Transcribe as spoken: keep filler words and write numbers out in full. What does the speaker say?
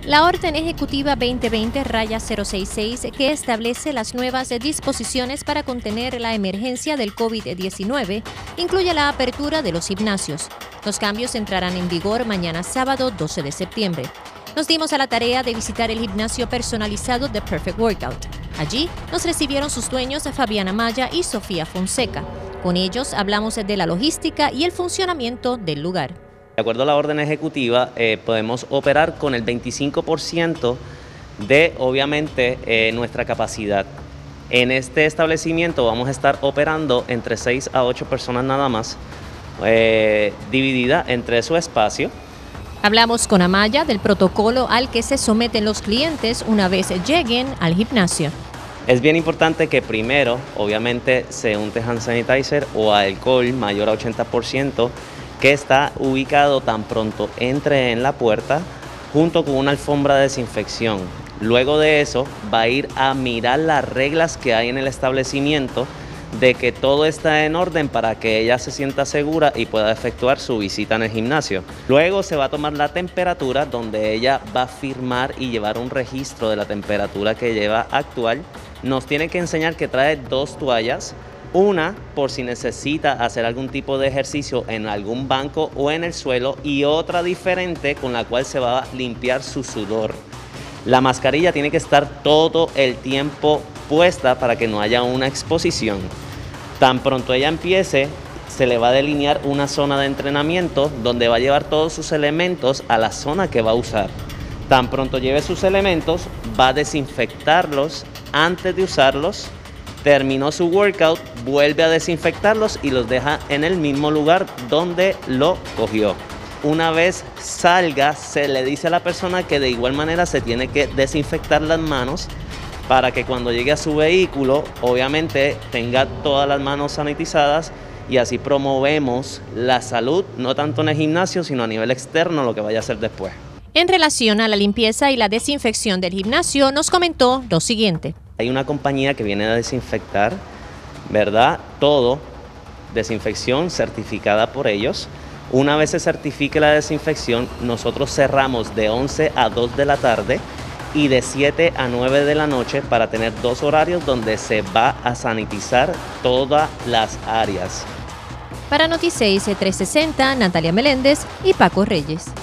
La Orden Ejecutiva veinte veinte cero sesenta y seis, que establece las nuevas disposiciones para contener la emergencia del COVID diecinueve, incluye la apertura de los gimnasios. Los cambios entrarán en vigor mañana sábado doce de septiembre. Nos dimos a la tarea de visitar el gimnasio personalizado The Perfect Workout. Allí nos recibieron sus dueños Fabiana Maya y Sofía Fonseca. Con ellos hablamos de la logística y el funcionamiento del lugar. De acuerdo a la orden ejecutiva, eh, podemos operar con el veinticinco por ciento de, obviamente, eh, nuestra capacidad. En este establecimiento vamos a estar operando entre seis a ocho personas nada más, eh, dividida entre su espacio. Hablamos con Amaya del protocolo al que se someten los clientes una vez lleguen al gimnasio. Es bien importante que primero, obviamente, se unte hand sanitizer o alcohol mayor a ochenta por ciento, que está ubicado tan pronto entre en la puerta, junto con una alfombra de desinfección. Luego de eso, va a ir a mirar las reglas que hay en el establecimiento, de que todo está en orden para que ella se sienta segura y pueda efectuar su visita en el gimnasio. Luego se va a tomar la temperatura, donde ella va a firmar y llevar un registro de la temperatura que lleva actual. Nos tiene que enseñar que trae dos toallas, una por si necesita hacer algún tipo de ejercicio en algún banco o en el suelo, y otra diferente con la cual se va a limpiar su sudor. La mascarilla tiene que estar todo el tiempo puesta para que no haya una exposición. Tan pronto ella empiece, se le va a delinear una zona de entrenamiento donde va a llevar todos sus elementos a la zona que va a usar. Tan pronto lleve sus elementos, va a desinfectarlos antes de usarlos. Terminó su workout, vuelve a desinfectarlos y los deja en el mismo lugar donde lo cogió. Una vez salga, se le dice a la persona que de igual manera se tiene que desinfectar las manos para que cuando llegue a su vehículo, obviamente tenga todas las manos sanitizadas, y así promovemos la salud, no tanto en el gimnasio, sino a nivel externo, lo que vaya a hacer después. En relación a la limpieza y la desinfección del gimnasio, nos comentó lo siguiente. Hay una compañía que viene a desinfectar, ¿verdad? Todo, desinfección certificada por ellos. Una vez se certifique la desinfección, nosotros cerramos de once a dos de la tarde y de siete a nueve de la noche para tener dos horarios donde se va a sanitizar todas las áreas. Para Noticias trescientos sesenta, Natalia Meléndez y Paco Reyes.